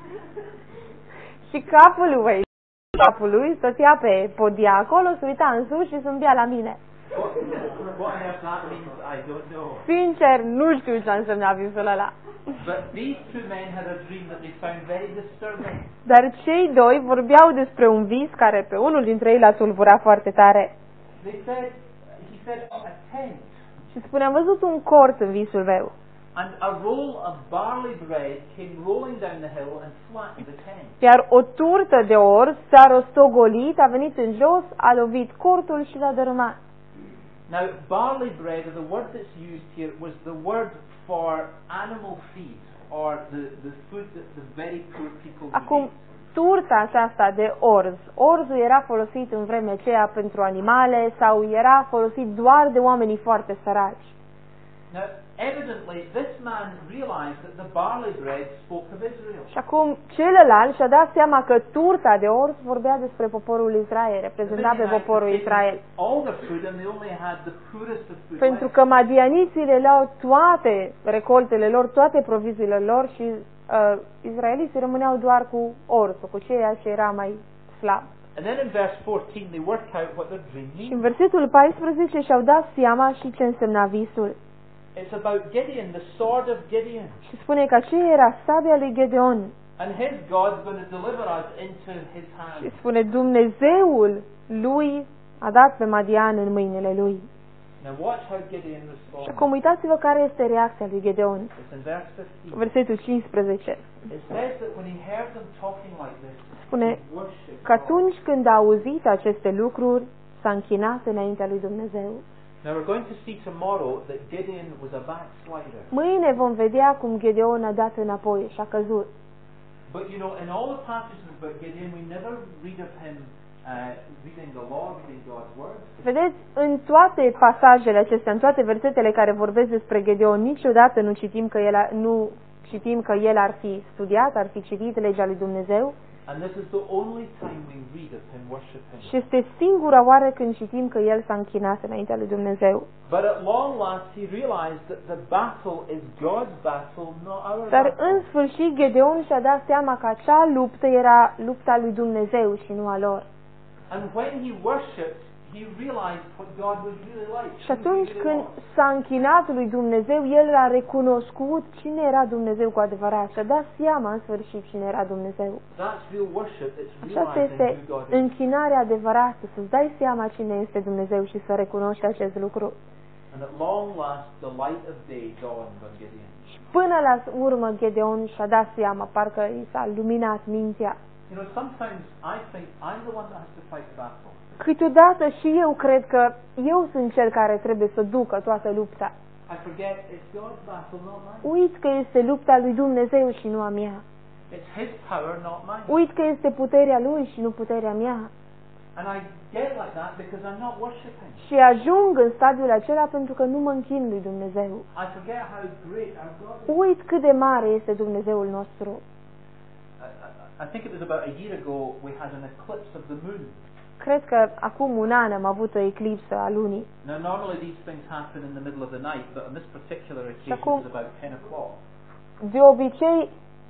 Și capul lui, capul lui stătea pe podia acolo, se uita în sus și zâmbea la mine. What, what on earth that means, I don't know. Sincer, nu știu ce însemna visul ăla. But these two men had a dream that they found very disturbing. Dar cei doi vorbeau despre un vis care pe unul dintre ei l-a tulburat foarte tare. They said, he said, a tent. Și spune, am văzut un cort în visul meu. And a roll of barley bread came rolling down the hill and flattened the tent. Iar o turtă de orz s-a rostogolit, a venit în jos, a lovit cortul și l-a dărâmat. Now, barley bread, the word that's used here, was the word for animal feed, or the, the food that the very poor people would Acum, eat. turta aceasta de orz, orzul era folosit în vremea aceea pentru animale sau era folosit doar de oamenii foarte săraci. Now, evidently, this man realized that the barley bread spoke of Israel. Și acum, celălalt și-a dat seama că turta de orz vorbea despre poporul Israel, reprezenta pe poporul Israel. All the food and they only had the poorest of food. Pentru că madianiții le luau toate recoltele lor, toate proviziile lor și uh, israeliții rămâneau doar cu orzul, cu ceea ce era mai slab. And then in verse fourteen they work out what the dream Și means. în versetul paisprezece și-au dat seama și ce însemna visul. It's about Gideon, the sword of Gideon. Și spune că aceea era sabia lui Gedeon. And his God's going to deliver us into his Și hand. spune Dumnezeul lui a dat pe Madian în mâinile lui. Now watch how Gideon Și responds. acum uitați-vă care este reacția lui Gedeon. It's in verse fifteen. Versetul cincisprezece. It says that when he heard them talking like this, Spune he worshipped că God. atunci când a auzit aceste lucruri, s-a închinat înaintea lui Dumnezeu. Now we're going to see tomorrow that Gideon was a backslider. Mâine vom vedea cum Gedeon a dat înapoi și a căzut. But you know, in all the passages about Gideon, we never read of him uh, reading the law, reading God's word. Vedeți, în toate pasajele acestea, în toate versetele care vorbesc despre Gedeon, niciodată nu citim că el, a, nu citim că el ar fi studiat, ar fi citit legea lui Dumnezeu. And this is the only time we read of him worshiping. Și este singura oară când citim că el s-a închinat înaintea lui Dumnezeu. But at long last he realized that the battle is God's battle, not our Dar battle. în sfârșit Gedeon și-a dat seama că acea luptă era lupta lui Dumnezeu și nu a lor. And when he worshipped, he realized what God was really like. Și who he atunci really când was. s-a închinat lui Dumnezeu, el a recunoscut cine era Dumnezeu cu adevărat. Și-a dat seama în sfârșit cine era Dumnezeu. That's real worship. It's Aceasta realizing este who God is. închinarea adevărată, să-ți dai seama cine este Dumnezeu și să recunoști acest lucru. And at long last, the light of day dawned on Gideon. Și până la urmă Gedeon și-a dat seama, parcă i s-a luminat mintea. You know, sometimes I think I'm the one that has to fight the battle. Câteodată și eu cred că eu sunt cel care trebuie să ducă toată lupta. I forget it's God's battle, not mine. Uit că este lupta lui Dumnezeu și nu a mea. It's His power, not mine. Uit că este puterea lui și nu puterea mea. And I get like that because I'm not worshiping. Și ajung în stadiul acela pentru că nu mă închin lui Dumnezeu. I forget how great our God is. Uit cât de mare este Dumnezeul nostru. I, I, I think it was about a year ago we had an eclipse of the moon. Cred că acum un an am avut o eclipsă a lunii. Now normally these things happen in the middle of the night, but on this particular occasion acum- it was about ten o'clock. De obicei,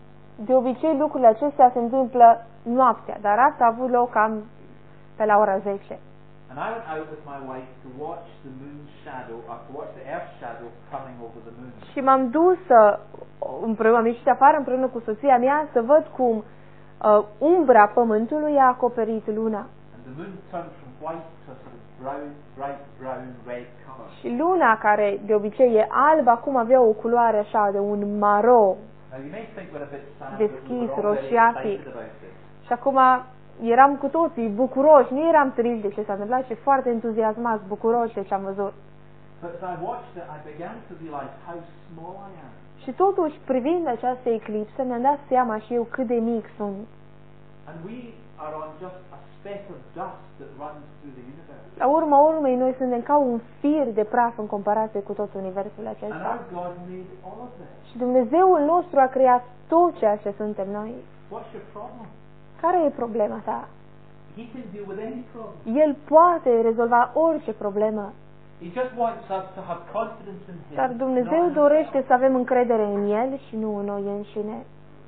de obicei lucrurile acestea se întâmplă noaptea, dar asta a avut loc cam pe la ora zece. And I went out with my wife to watch the moon's shadow, uh, to watch the earth's shadow coming over the moon. Și m-am dus să, împreună, am ieșit afară împreună cu soția mea să văd cum uh, umbra pământului a acoperit luna. And the moon turned from white to a sort of brown, bright brown, red colour. Și luna, care de obicei e alb, acum avea o culoare așa de un maro. Now you may think we're a bit sad, but Deschis, we were all very roșiatic. excited about it. Și acum eram cu toții bucuroși, nu eram triști de ce s-a întâmplat, ci foarte entuziasmați, bucuroși de ce am văzut. But as I watched it, I began to realize how small I am. Și totuși, privind această eclipsă, mi-am dat seama și eu cât de mic sunt. And we are on just a speck of dust that runs through the universe. La urma urmei, noi suntem ca un fir de praf în comparație cu tot universul And acesta. our God made all of this. Și Dumnezeul nostru a creat tot ceea ce suntem noi. What's your problem? Care e problema ta? He can deal with any problem. El poate rezolva orice problemă. He just wants us to have confidence in Him. Dar Dumnezeu not in dorește ourselves. să avem încredere în El și nu în noi înșine.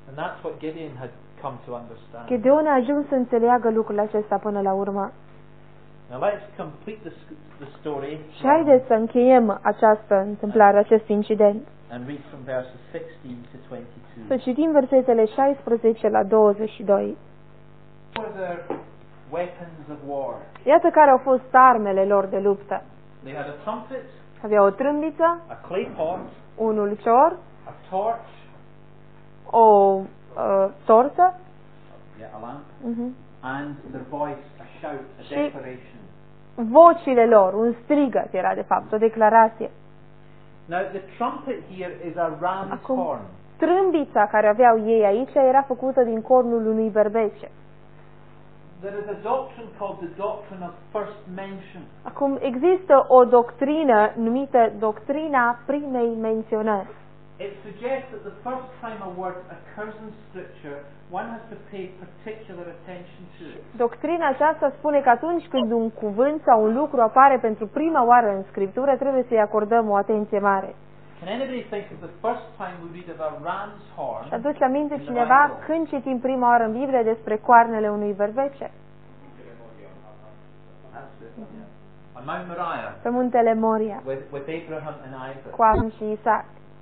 And that's what Gideon had come to understand. Gedeon a ajuns să înțeleagă lucrul acesta până la urmă. Now let's complete the, sc- the story Și haideți să încheiem această întâmplare, acest incident. and read from verses sixteen to twenty-two. Să citim versetele șaisprezece la douăzeci și doi. What were their weapons of war? Iată care au fost armele lor de luptă. They had a trumpet, Avea o trâmbiță, a clay pot, un ulcior, a torch, o uh, torță yeah, a lamp, uh-huh. and their voice, a shout, a Și- declaration. vocile lor, un strigăt era de fapt, o declarație. Now the trumpet here is a ram's Acum, horn. trâmbița care aveau ei aici era făcută din cornul unui berbece. There is a doctrine called the doctrine of first mention. Acum, există o doctrină numită doctrina primei menționări. It suggests that the first time a word occurs in Scripture, one has to pay particular attention to it. Doctrina aceasta spune că atunci când un cuvânt sau un lucru apare pentru prima oară în Scriptură, trebuie să-i acordăm o atenție mare. Can anybody think of the first time we read of a ram's horn? Și aduce aminte in the cineva Bible? când citim prima oară în Biblie despre coarnele unui berbece? That's it, yeah. On Mount Moriah Pe muntele Moria, with, with Abraham and Isaac. cu Avram și Isaac.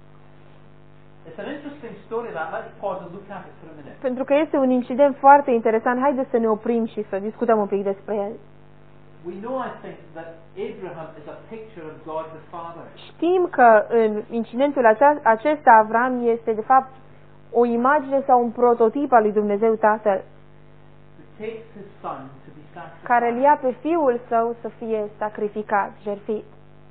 It's an interesting story that. Let's pause and look at it for a minute. Pentru că este un incident foarte interesant, haideți să ne oprim și să discutăm un pic despre el. We know, I think, that Abraham is a picture of God the Father. Știm că în incidentul acea- acesta Avram este de fapt o imagine sau un prototip al lui Dumnezeu Tatăl, Who takes his son to be care îl sacrificed. ia pe fiul său să fie sacrificat, jertfit.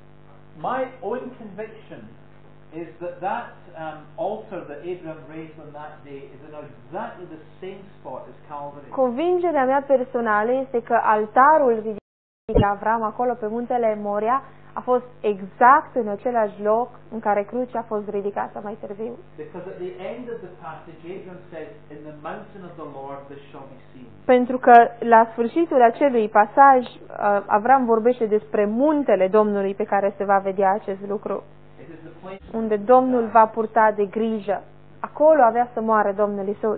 My own conviction is that that um, altar that Abraham raised on that day is in exactly the same spot as Calvary. Convingerea mea personală este că altarul ridicat de Avram acolo pe muntele Moria a fost exact în același loc în care crucea a fost ridicată mai târziu. Because at the end of the passage, Abraham says, "In the mountain of the Lord this shall be seen." Pentru că la sfârșitul acelui pasaj uh, Avram vorbește despre muntele Domnului pe care se va vedea acest lucru, It is the place unde Domnul va purta de grijă. Acolo avea să moară Domnul Isus.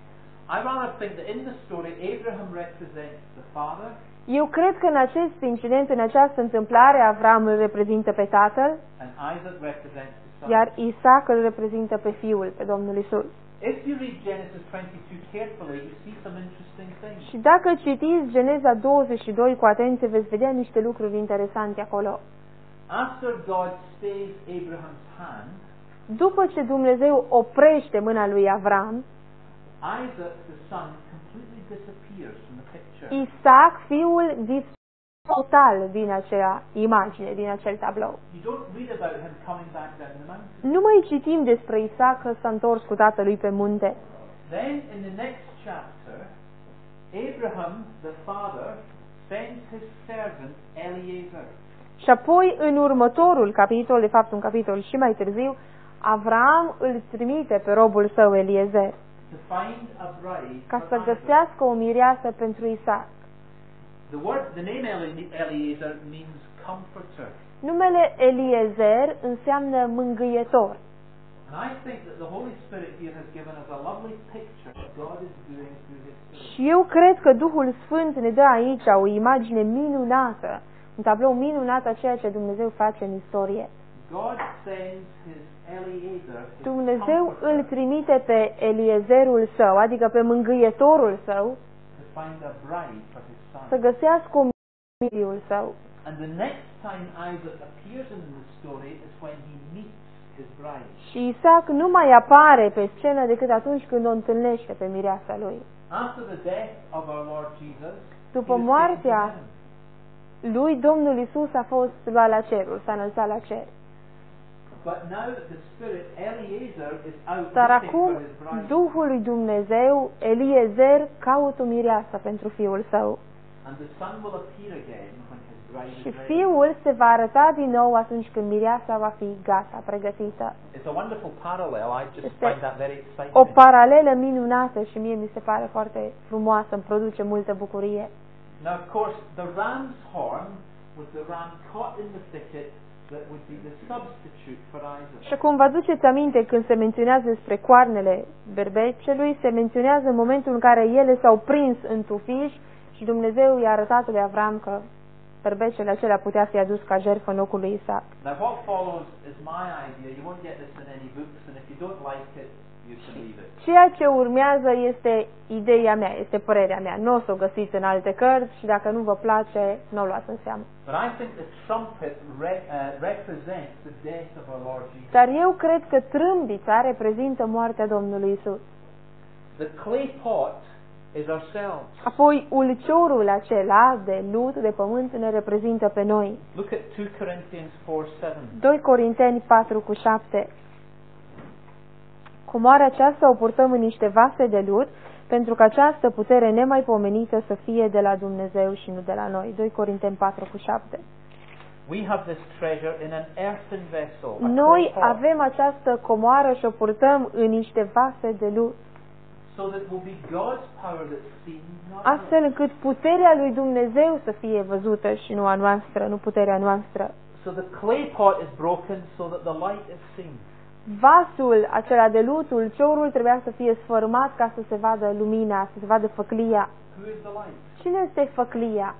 I rather think that in the story, Abraham represents the Father, Eu cred că în acest incident, în această întâmplare, Avram îl reprezintă pe Tatăl, and Isaac represents the Son. iar Isaac îl reprezintă pe Fiul, pe Domnul Isus. If you read Genesis twenty-two carefully, you see some interesting things. Și dacă citiți Geneza douăzeci și doi cu atenție, veți vedea niște lucruri interesante acolo. After God stays Abraham's hand, După ce Dumnezeu oprește mâna lui Avram, Isaac, the son, completely disappears from the picture. Isaac, fiul, dispare total din acea imagine, din acel tablou. You don't read about him coming back down the mountain. Nu mai citim despre Isaac că s-a întors cu tatălui pe munte. Then, in the next chapter, Abraham, the father, sends his servant Eliezer. Și apoi, în următorul capitol, de fapt un capitol și mai târziu, Avram îl trimite pe robul său Eliezer To find a bride ca for să Isaac. găsească o mireasă pentru Isaac. The word, the name Eli- Eliezer means comforter. Numele Eliezer înseamnă mângâietor. And I think that the Holy Spirit here has given us a lovely picture of what God is doing through His Spirit. Și eu cred că Duhul Sfânt ne dă aici o imagine minunată, un tablou minunat a ceea ce Dumnezeu face în istorie. God sends His Eliezer, His Dumnezeu comforter, îl trimite pe Eliezerul său, adică pe mângâietorul său, to find a bride for his son. să găsească o fiul său. And the next time Isaac appears in the story is when he meets his bride. Și Isaac nu mai apare pe scenă decât atunci când o întâlnește pe mireasa lui. After the death of our Lord Jesus, După he was moartea taken to heaven. lui, Domnul Isus a fost luat la cerul, s-a înălțat la cer. But now the Spirit, Eliezer, is out Dar looking acum for his bride. Duhul lui Dumnezeu, Eliezer, caută o mireasă pentru fiul său. And the son will appear again when his bride Și is ready. fiul se va arăta din nou atunci când mireasa va fi gata, pregătită. It's a wonderful parallel. I just Este find that very exciting. O paralelă minunată și mie mi se pare foarte frumoasă, îmi produce multă bucurie. Now, of course, the ram's horn was the ram caught in the thicket, that would be the substitute for Isaac. Și acum vă aduceți aminte când se menționează despre coarnele berbecelui, se menționează în momentul în care ele s-au prins în tufiș și Dumnezeu i-a arătat lui Avram că berbecele acelea putea fi adus ca jertfă în locul lui Isaac. Now what follows is my idea. You won't get this in any books, and if you don't like it, you can leave it. Ceea ce urmează este ideea mea, este părerea mea. Nu o să o găsiți în alte cărți și dacă nu vă place, nu o luați în seamă. But I think the trumpet re, uh, represents the death of our Lord Jesus. Dar eu cred că trâmbița reprezintă moartea Domnului Isus. The clay pot is ourselves. Apoi ulciorul acela de lut, de pământ, ne reprezintă pe noi. Look at two Corinthians four seven. doi Corinteni patru cu șapte. Comoara aceasta o purtăm în niște vase de lut, pentru că această putere nemaipomenită să fie de la Dumnezeu și nu de la noi. doi Corinteni patru cu șapte. We have this treasure in an earthen vessel. a Noi clay pot, avem această comoară și o purtăm în niște vase de lut, so that it will be God's power that's seen, not ours. astfel încât puterea lui Dumnezeu să fie văzută și nu a noastră, nu puterea noastră. So the clay pot is broken so that the light is seen. Vasul acela de lut, ulciorul, trebuia să fie sfărmat ca să se vadă lumina, să se vadă făclia. Who is the light? Cine este făclia?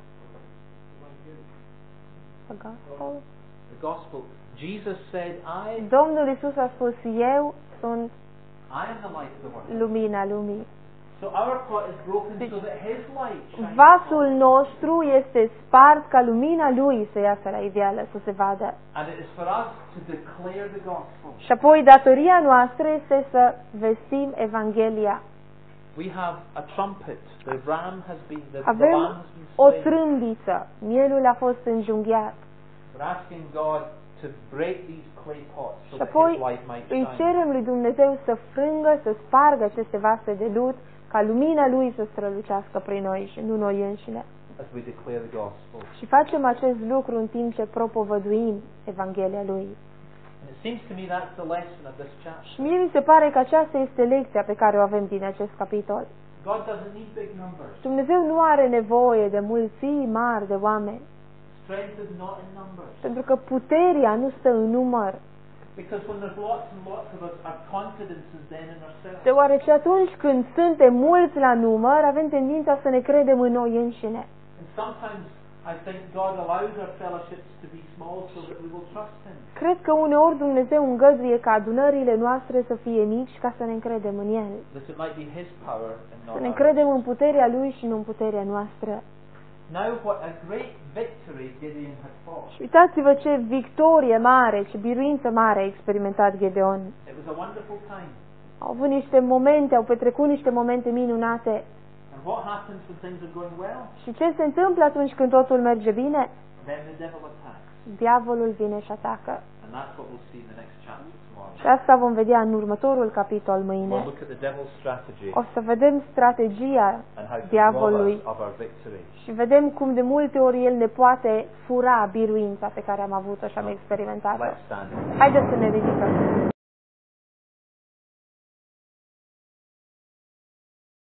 The gospel. The gospel. Jesus said, I, Domnul Isus a spus, eu sunt I am the light of the world. lumina lumii. So our pot is broken so that His light shines. Vasul nostru este spart ca lumina lui să iasă la iveală, să se vadă. And it is for us to declare the gospel. Și apoi datoria noastră este să vestim Evanghelia. We have a trumpet. The ram has been, the, the Avem lamb has been o slain. trâmbiță, mielul a fost înjunghiat. We're asking God to break these clay pots so Și that apoi His light might îi shine. cerem lui Dumnezeu să frângă, să spargă aceste vase de lut, ca lumina lui să strălucească prin noi și nu noi înșine. As we declare the gospel. Și facem acest lucru în timp ce propovăduim Evanghelia lui. And it seems to me that's the lesson of this chapter. Și mie mi se pare că aceasta este lecția pe care o avem din acest capitol. God doesn't need big numbers. Dumnezeu nu are nevoie de mulțimi mari de oameni, Strength is not in numbers. pentru că puterea nu stă în număr. Because when there's lots and lots of us, our confidence is then in ourselves. Deoarece atunci când suntem mulți la număr, avem tendința să ne credem în noi înșine. And sometimes I think God allows our fellowships to be small so that we will trust Him. Cred că uneori Dumnezeu îngăduie ca adunările noastre să fie mici ca să ne încredem în El. That it might be His power and not Să ne ours. încredem în puterea Lui și nu în puterea noastră. Now what a great victory Gideon had fought. Și uitați-vă ce victorie mare, ce biruință mare a experimentat Gedeon. It was a wonderful time. Au avut niște momente, au petrecut niște momente minunate. And what happens when things are going well? Și ce se întâmplă atunci când totul merge bine? Then the devil attacks. Diavolul vine și atacă. And that's what we'll see in the next chapter tomorrow. Și asta vom vedea în următorul capitol We'll mâine. look at the devil's strategy O să vedem strategia and how to rob diavolului us of our victory. și vedem cum de multe ori el ne poate fura biruința pe care am avut-o și am experimentat-o. Let's stand. Haideți să ne ridicăm.